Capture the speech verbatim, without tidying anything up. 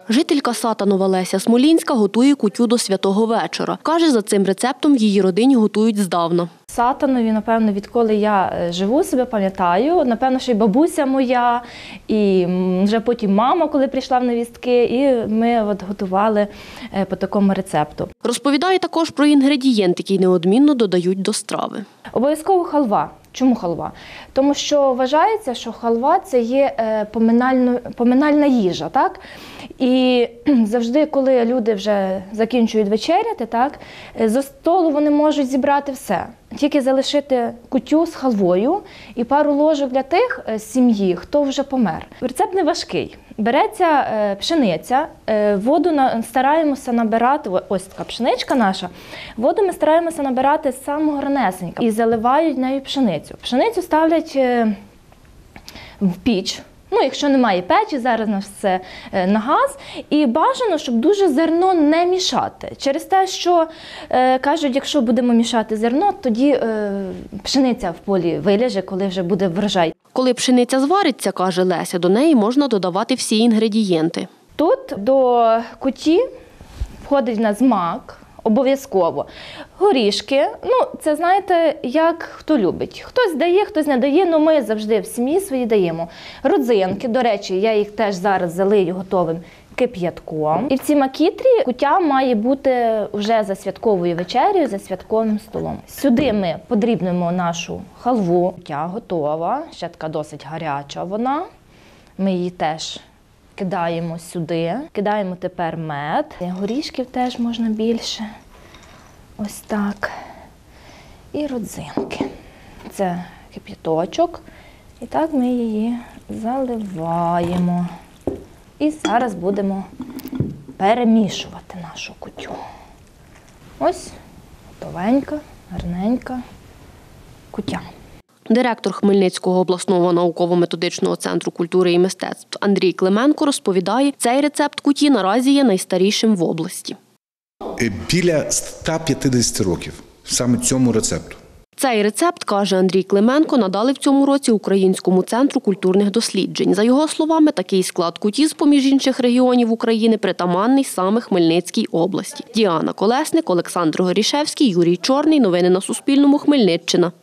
Жителька Сатанова Леся Смолінська готує кутю до святого вечора. Каже, за цим рецептом в її родині готують здавна. Сатанові, напевно, відколи я живу, себе пам'ятаю, напевно, що і бабуся моя, і вже потім мама, коли прийшла в невістки, і ми от готували по такому рецепту. Розповідає також про інгредієнт, який неодмінно додають до страви. Обов'язково халва. Чому халва? Тому що вважається, що халва – це є поминальна їжа, так? І завжди, коли люди вже закінчують вечеряти, так, за столу вони можуть зібрати все. Тільки залишити кутю з халвою і пару ложок для тих з сім'ї, хто вже помер. Рецепт не важкий. Береться пшениця, воду стараємося набирати, ось така пшеничка наша, воду ми стараємося набирати з самого ранесенька і заливають нею пшеницю. Пшеницю ставлять в піч. Ну, якщо немає печі, зараз у нас все на газ. І бажано, щоб дуже зерно не мішати. Через те, що, е, кажуть, якщо будемо мішати зерно, тоді е, пшениця в полі виляже, коли вже буде врожай. Коли пшениця звариться, каже Леся, до неї можна додавати всі інгредієнти. Тут до куті входить в нас мак, обов'язково. Горішки, ну, це, знаєте, як хто любить. Хтось дає, хтось не дає, але ми завжди в сім'ї свої даємо. Родзинки, до речі, я їх теж зараз залию готовим кип'ятком. І в цій макітрі кутя має бути вже за святковою вечерею, за святковим столом. Сюди ми подрібнемо нашу халву. Кутя готова, ще така досить гаряча вона. Ми її теж кидаємо сюди, кидаємо тепер мед. Горішків теж можна більше. Ось так. І родзинки. Це кип'яточок. І так ми її заливаємо. І зараз будемо перемішувати нашу кутю. Ось готовенька, гарненька кутя. Директор Хмельницького обласного науково-методичного центру культури і мистецтв Андрій Клименко розповідає, цей рецепт куті наразі є найстарішим в області. Біля ста п'ятдесяти років саме цьому рецепту. Цей рецепт, каже Андрій Клименко, надали в цьому році Українському центру культурних досліджень. За його словами, такий склад куті з-поміж інших регіонів України притаманний саме Хмельницькій області. Діана Колесник, Олександр Горішевський, Юрій Чорний. Новини на Суспільному. Хмельниччина.